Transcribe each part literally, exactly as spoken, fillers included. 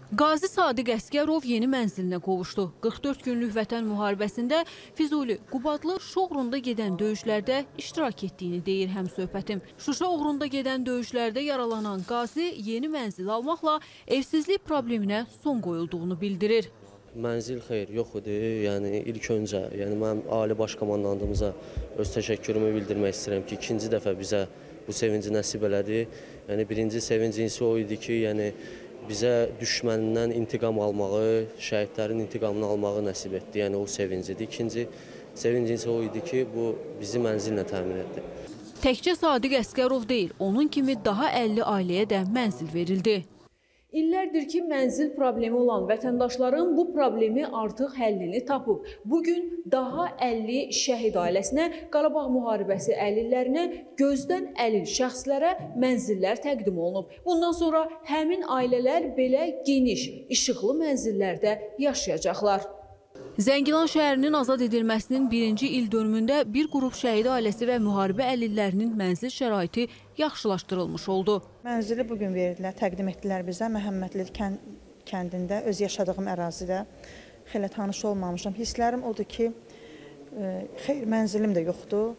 Qazi Sadiq Əsgərov yeni mənzilinə qovuşdu. qırx dörd günlük vətən müharibəsində Füzuli, Qubadlı, Şuşa uğrunda gedən döyüşlərdə iştirak etdiyini deyir həmsöhbətim. Şuşa uğrunda gedən döyüşlərdə yaralanan Qazi yeni mənzil almaqla evsizlik probleminə son qoyulduğunu bildirir. Mənzil xeyr, yox idi. Yəni ilk öncə, yəni mənim ali baş komandantımıza öz təşəkkürümü bildirmək istəyirəm ki, ikinci dəfə bizə bu sevinci nəsib elədi. Yəni birinci sevincisi o idi ki, yəni bizə düşmənindən intiqam almağı, şəhidlərin intiqamını almağı nəsib etdi. Yəni o sevincidir. İkinci sevincisi o idi ki, bu bizi mənzillə təmin etdi. Təkcə Sadiq Əsgərov deyil, onun kimi daha əlli ailəyə də mənzil verildi. İllərdir ki, mənzil problemi olan vətəndaşların bu problemi artıq həllini tapıb. Bugün daha əlli şəhid ailəsinə, Qarabağ müharibəsi əlillərinə, gözdən əlil şəxslərə mənzillər təqdim olunub. Bundan sonra həmin ailələr belə geniş, işıqlı mənzillərdə yaşayacaqlar. Zəngilan şəhərinin azad edilməsinin birinci il dönümündə bir qrup şəhid ailəsi və müharibə əlillərinin mənzil şəraiti yaxşılaşdırılmış oldu. Mənzili bugün verdilər, təqdim etdilər bizə. Məhəmmədli kəndində, öz yaşadığım ərazidə xeyli tanış olmamışam. Hisslərim odur ki, xeyr, mənzilim də yoxdur.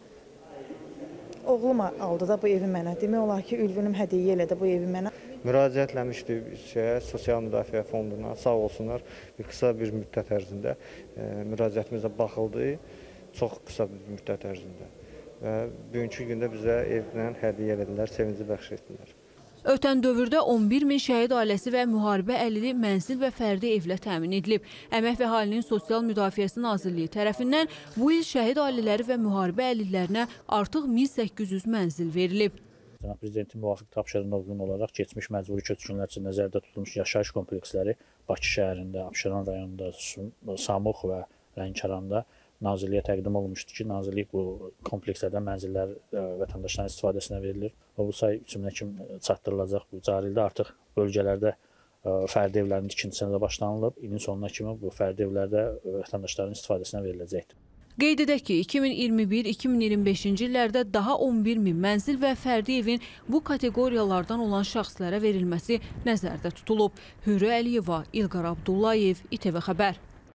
Oğlum aldı da bu evi mənə. Demək olar ki, Ülvünüm hədiyyə elədi bu evi mənə. Müraciətləmişdik şeyə, Sosial Müdafiə Fonduna, sağ olsunlar, bir qısa bir müddət ərzində e, müraciətimizə baxıldı, çox qısa bir müddət ərzində. Və bugünkü gündə bizə evdən hədiyyə edilər, sevinci bəxş etdilər. Ötən dövrdə on bir min şəhid ailəsi və müharibə əlili mənzil və fərdi evlə təmin edilib. Əmək və Əhalinin Sosial Müdafiəsi Nazirliyi tərəfindən bu il şəhid ailələri və müharibə əlillərinə artıq min səkkiz yüz mənzil verilib. Prezidentin müvafiq tapşırığına uyğun olaraq keçmiş məcburi köçkünlər üçün nəzərdə tutulmuş yaşayış kompleksləri Bakı şəhərində, Abşeron rayonunda, Samux və Lənkəranda Nazirliyə təqdim olunmuşdu ki, Nazirlik bu komplekslərdən mənzillər vətəndaşların istifadəsinə verilir. Bu say üçümünə kimi çatdırılacaq. Bu cari ildə artıq bölgələrdə fərdi evlərin tikintisinə də başlanılıb. İlin sonuna kimi bu fərdi evlərdə vətəndaşların istifadəsinə veriləcəkdir. Qeyd edək ki, iki min iyirmi bir iki min iyirmi beşinci illərdə daha on bir min mənzil və fərdi evin bu kateqoriyalardan olan şəxslərə verilməsi nəzərdə tutulub. Hürrə Əliyeva, İlqar Abdullayev, İTV Xəbər.